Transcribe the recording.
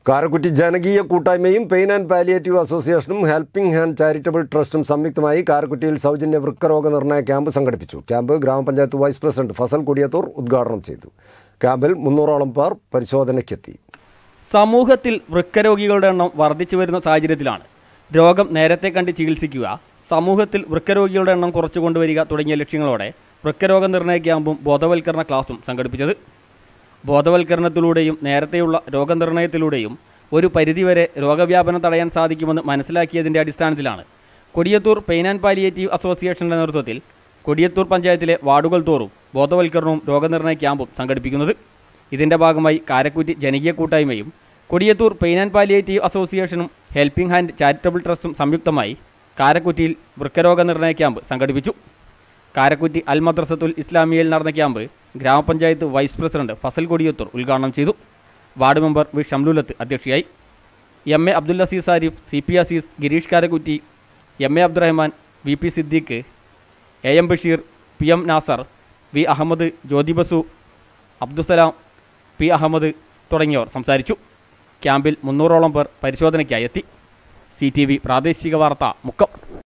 കാരക്കുറ്റി ജനകീയ കൂട്ടായ്മയും pain and palliative അസോസിയേഷനും ഹെൽപ്പിംഗ് ഹാൻഡ് ചാരിറ്റബിൾ ട്രസ്റ്റും സംയുക്തമായി കാരക്കുറ്റിയിൽ സൗജന്യ വൃക്കരോഗ നിർണയ ക്യാമ്പ് സംഘടിപ്പിച്ചു. ക്യാമ്പ് ഗ്രാമപഞ്ചായത്ത് വൈസ് പ്രസിഡന്റ് ഫസൽ കൊടിയത്തൂർ ഉദ്ഘാടനം ചെയ്തു. ക്യാമ്പിൽ 300ഓളം പേർ പരിശോധനയ്ക്കെത്തി. സമൂഹത്തിൽ വൃക്കരോഗികളുടെ എണ്ണം വർദ്ധിച്ചു വരുന്ന സാഹചര്യത്തിലാണ് രോഗം നേരത്തെ കണ്ട് ചികിത്സിക്കുക, സമൂഹത്തിൽ വൃക്കരോഗികളുടെ എണ്ണം കുറച്ചു കൊണ്ടുവരിക തുടങ്ങിയ ലക്ഷ്യങ്ങളോടെ വൃക്കരോഗ നിർണയ ക്യാമ്പും ബോധവൽക്കരണ ക്ലാസും സംഘടിപ്പിച്ചത്. ബോധവൽക്കരണത്തിലൂടെയും നേരത്തെയുള്ള രോഗനിർണയത്തിലൂടെയും ഒരു പരിധിവരെ രോഗവ്യാപനം തടയാൻ സാധിക്കുമെന്ന് മനസ്സിലാക്കിയതിൻ്റെ അടിസ്ഥാനത്തിലാണ് കൊടിയത്തൂർ പെയിൻ ആൻഡ് പാലിയേറ്റീവ് അസോസിയേഷൻ്റെ നേതൃത്വത്തിൽ കൊടിയത്തൂർ പഞ്ചായത്തിലെ വാർഡുകൾ തോറും ബോധവൽക്കരണവും രോഗനിർണയ ക്യാമ്പും സംഘടിപ്പിക്കുന്നത്. ഇതിൻ്റെ ഭാഗമായി കാരക്കുറ്റി ജനകീയ കൂട്ടായ്മയും കൊടിയത്തൂർ പെയിൻ ആൻഡ് പാലിയേറ്റീവ് അസോസിയേഷനും ഹെൽപ്പിംഗ് ഹാൻഡ് ചാരിറ്റബിൾ ട്രസ്റ്റും സംയുക്തമായി കാരക്കുറ്റിയിൽ വൃക്കരോഗ നിർണയ ക്യാമ്പ് സംഘടിപ്പിച്ചു. കാരക്കുറ്റി അൽ മദ്രസത്തുൽ ഇസ്ലാമിയയിൽ നടന്ന ക്യാമ്പ് ഗ്രാമപഞ്ചായത്ത് വൈസ് പ്രസിഡന്റ് ഫസൽ കൊടിയത്തൂർ ഉദ്ഘാടനം ചെയ്തു. വാർഡ് മെമ്പർ വി ഷംലുലത്ത് അധ്യക്ഷയായി. M A. Abdul Aziz Arif, C P. Aziz, Girish Karakutty, M A. Abdurahman, V P. Siddique, A M. Basheer, P M. Nasar, V. Ahammed, Jyothi Basu, Abdussalam, P. Ahammed തുടങ്ങിയവർ സംസാരിച്ചു. ക്യാമ്പിൽ 300ഓളം പേർ പരിശോധനയ്ക്കായി എത്തി. CTV പ്രാദേശിക വാർത്ത മുക്കം.